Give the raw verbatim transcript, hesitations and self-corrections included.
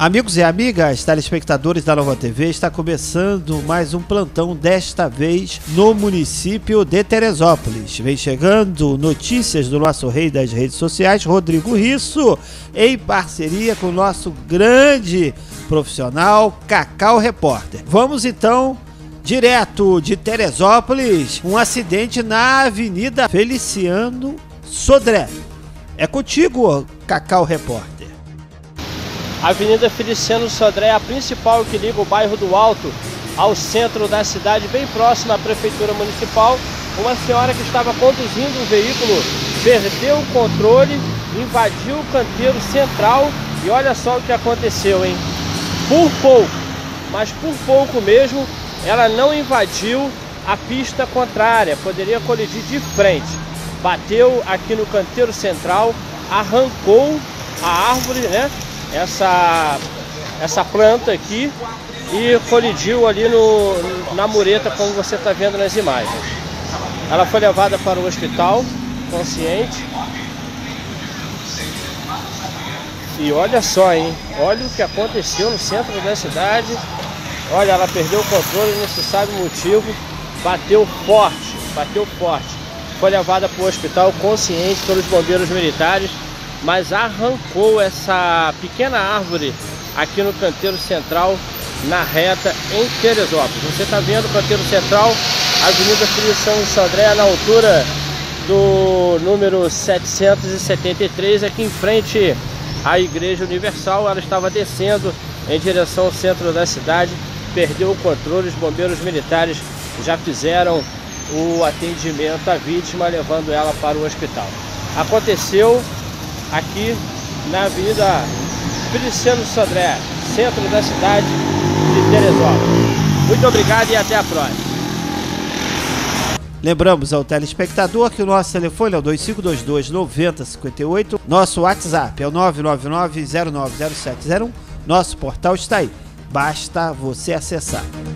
Amigos e amigas, telespectadores da Nova T V, está começando mais um plantão, desta vez no município de Teresópolis. Vem chegando notícias do nosso rei das redes sociais, Rodrigo Risso, em parceria com o nosso grande profissional, Cacau Repórter. Vamos então direto de Teresópolis, um acidente na Avenida Feliciano Sodré. É contigo, Cacau Repórter. A Avenida Feliciano Sodré é a principal que liga o bairro do Alto ao centro da cidade, bem próxima à Prefeitura Municipal. Uma senhora que estava conduzindo um veículo perdeu o controle, invadiu o canteiro central e olha só o que aconteceu, hein? Por pouco, mas por pouco mesmo, ela não invadiu a pista contrária, poderia colidir de frente. Bateu aqui no canteiro central, arrancou a árvore, né? Essa, essa planta aqui e colidiu ali no, na mureta, como você está vendo nas imagens. Ela foi levada para o hospital, consciente. E olha só, hein? Olha o que aconteceu no centro da cidade. Olha, ela perdeu o controle, não se sabe o motivo. Bateu forte, bateu forte. Foi levada para o hospital, consciente, pelos bombeiros militares, mas arrancou essa pequena árvore aqui no canteiro central, na reta em Teresópolis. Você está vendo o canteiro central, Avenida Feliciano Sodré, na altura do número setecentos e setenta e três, aqui em frente à Igreja Universal. Ela estava descendo em direção ao centro da cidade, perdeu o controle. Os bombeiros militares já fizeram o atendimento à vítima, levando ela para o hospital. Aconteceu aqui na Avenida Feliciano Sodré, centro da cidade de Teresópolis. Muito obrigado e até a próxima. Lembramos ao telespectador que o nosso telefone é o dois cinco dois dois, nove zero cinco oito, nosso WhatsApp é o nove nove nove, zero nove zero sete zero um, nosso portal está aí, basta você acessar.